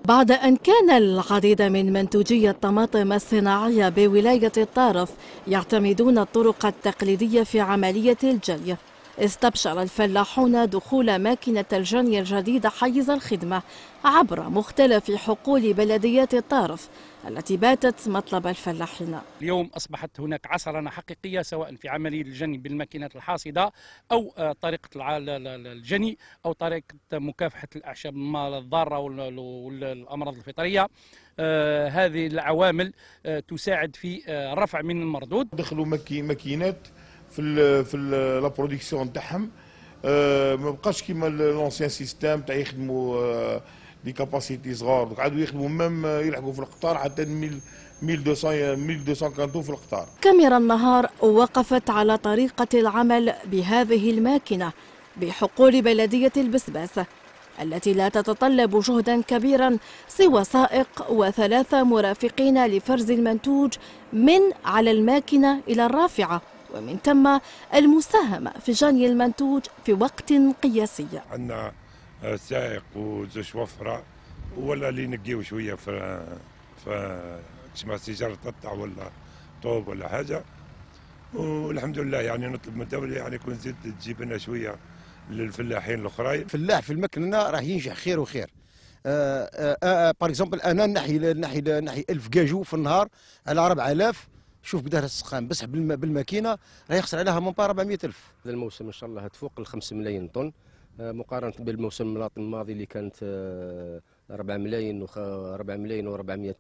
بعد أن كان العديد من منتوجي الطماطم الصناعية بولاية الطارف يعتمدون الطرق التقليدية في عملية الجني، استبشر الفلاحون دخول ماكينة الجني الجديدة حيز الخدمة عبر مختلف حقول بلديات الطارف التي باتت مطلب الفلاحين. اليوم أصبحت هناك عصرنة حقيقية سواء في عملية الجني بالماكينات الحاصدة أو طريقة الجني أو طريقة مكافحة الأعشاب الضارة والأمراض الفطرية. هذه العوامل تساعد في الرفع من المردود. دخلوا ماكينات في لا برودكسيون تاعهم، ما بقاش كيما لونسيان سيستيم تاع يخدموا دي كاباسيتي صغار، عادوا يخدموا ميم يلحقوا في القطار حتى 1200 كانتو في القطار. كاميرا النهار وقفت على طريقة العمل بهذه الماكينة بحقول بلدية البسباس التي لا تتطلب جهدا كبيرا سوى سائق و3 مرافقين لفرز المنتوج من على الماكينة إلى الرافعة، ومن ثم المساهمة في جني المنتوج في وقت قياسي. عندنا سائق وزوج وفرة ولا اللي نقيو شوية في كما سيجارة تقطع ولا طوب ولا حاجة، والحمد لله يعني نطلب من الدولة يعني يكون زيد تجيب لنا شوية للفلاحين الاخرين. الفلاح في المكنة راح ينجح خير وخير. باغ اكزومبل انا نحي 1000 كاجو في النهار على 4000. شوف قداه السخان بس بالماكينه راه يخسر عليها من 400,000. هذا الموسم ان شاء الله تفوق ال 5 ملايين طن مقارنه بالموسم الماضي اللي كانت 4 ملايين و400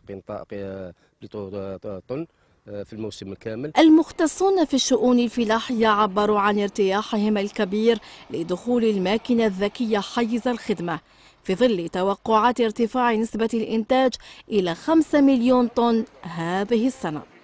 طن في الموسم الكامل. المختصون في الشؤون الفلاحية عبروا عن ارتياحهم الكبير لدخول الماكينة الذكية حيز الخدمة في ظل توقعات ارتفاع نسبة الإنتاج إلى 5 مليون طن هذه السنة.